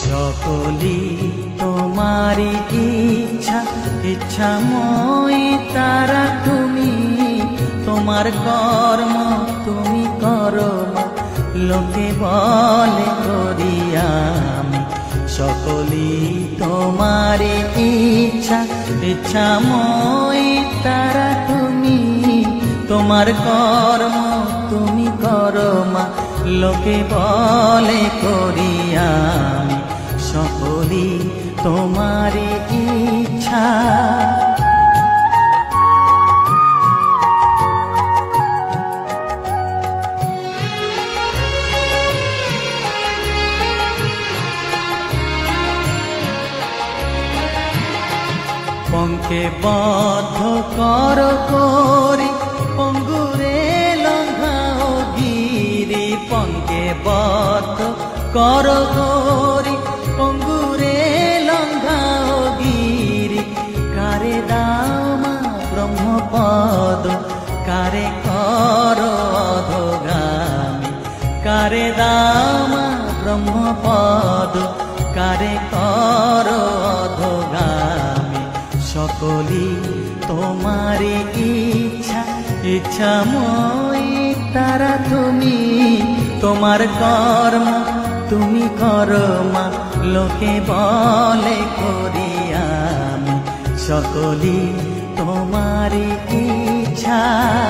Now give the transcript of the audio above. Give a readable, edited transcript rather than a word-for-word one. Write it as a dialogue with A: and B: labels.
A: সকলি তোমারি ইচ্ছা ইচ্ছাময় তারা তুমি, তোমার কর্ম তুমি করো মা, লোকে বলে করি আমি। সকলি তোমারি ইচ্ছা ইচ্ছাময় তারা তুমি, তোমার কর্ম তুমি করো মা, লোকে বলে করি আমি। সকলি তোমারি ইচ্ছা। পঙ্কে বদ্ধ কর করি পঙ্গুরে লঙ্ঘাও গিরি, পঙ্কে বদ্ধ কর করি পঙ্গুরে লঙ্ঘাও গিরি। কারে দাও মা ব্রহ্মপদ, কারে কর অধোগামী, কারে দাও মা ব্রহ্মপদ, কারে কর অধোগামী। সকলি তোমারি ইচ্ছা ইচ্ছাময় তারা তুমি, তোমার কর্ম তুমি করো মা, লোকে বলে করি আমি। সকলি তোমারি ইচ্ছা।